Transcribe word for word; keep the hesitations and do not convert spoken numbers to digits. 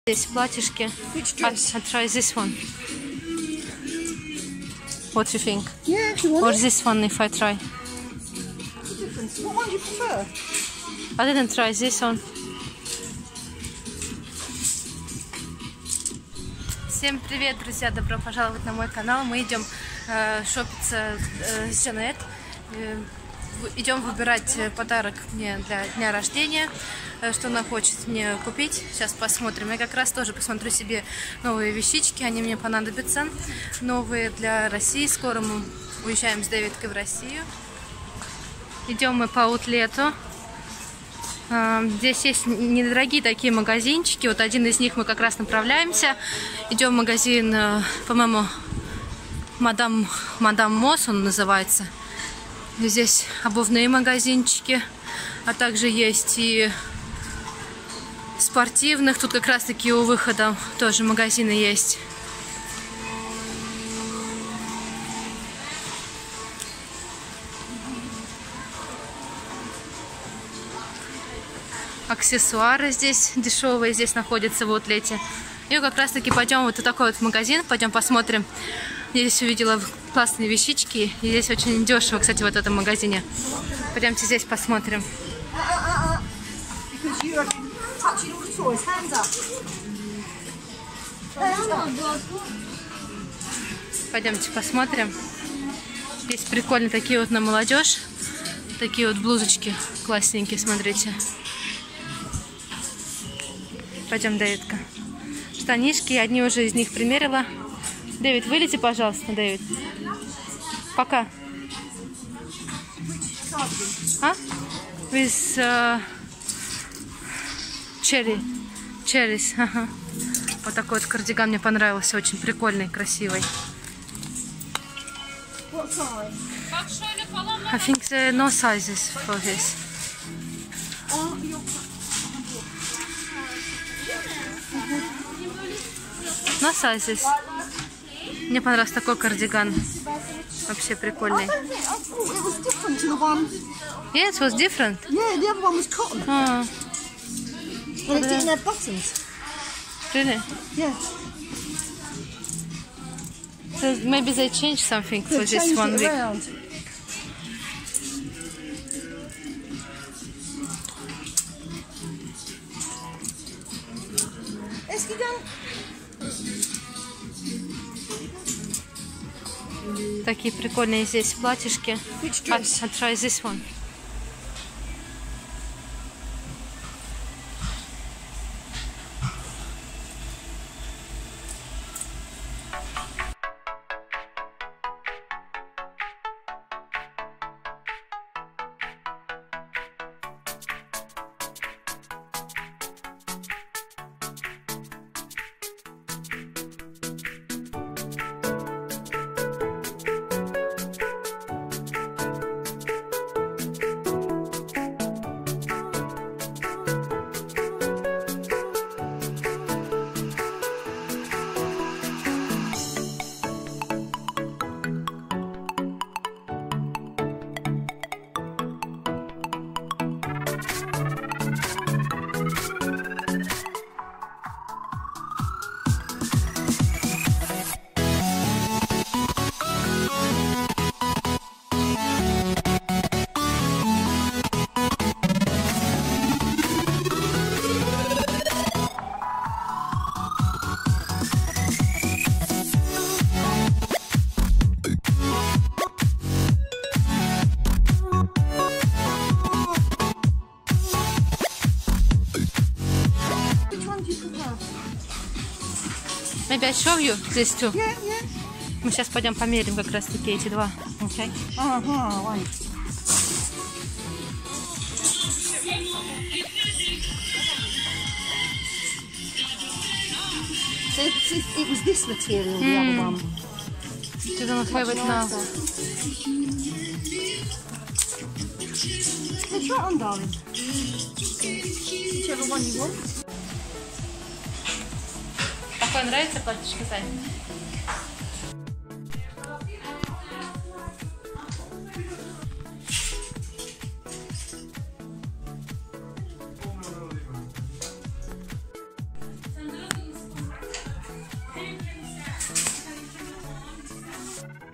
Здесь платьишки. I, I try this one. What do you think? Yeah, if you want Or it. this one if I try? What one do you prefer? I didn't try this one. Всем привет, друзья! Добро пожаловать на мой канал. Мы идем э, шопиться э, с Жанет. Э, идем выбирать подарок мне для дня рождения. Э, что она хочет мне купить. Сейчас посмотрим. Я как раз тоже посмотрю себе новые вещички. Они мне понадобятся. Новые для России. Скоро мы уезжаем с Дэвидкой в Россию. Идем мы по аутлету. Здесь есть недорогие такие магазинчики. Вот один из них мы как раз направляемся. Идем в магазин, по-моему, Мадам, Мадам Мосс он называется. Здесь обувные магазинчики, а также есть и спортивных. Тут как раз таки у выхода тоже магазины есть. Аксессуары здесь дешевые, здесь находятся в аутлете. И как раз таки пойдем вот в такой вот магазин, пойдем посмотрим. Я здесь увидела классные вещички, и здесь очень дешево, кстати, вот в этом магазине. Пойдемте здесь посмотрим. Пойдемте посмотрим. Здесь прикольные такие вот на молодежь. Такие вот блузочки классненькие, смотрите. Пойдем, Дэвидка. Штанишки, одни уже из них примерила. Дэвид, вылети, пожалуйста, Дэвид. Пока. А? With uh, cherry. Cherries. Ага. Вот такой вот кардиган мне понравился. Очень прикольный, красивый. I think there are no sizes for this. No sizes. Мне понравился такой кардиган. Вообще прикольный. Yeah, it was different. Yeah, the other one was cotton. Oh. Well, it didn't have buttons. Really? Yeah. So maybe they changed something for They this one changed it week. around. Let's go down. Такие прикольные здесь платьишки. Which I, dress? I try this one. Maybe I show you these two. Yeah, yeah. Мы сейчас пойдем померим как раз таки эти два. Okay? Uh-huh, right. So it, it, it was this material, the Mm. other one. You don't have it now. Let's try it on, darling. Whichever one you want. Какое нравится платьишко, Сань? Пока.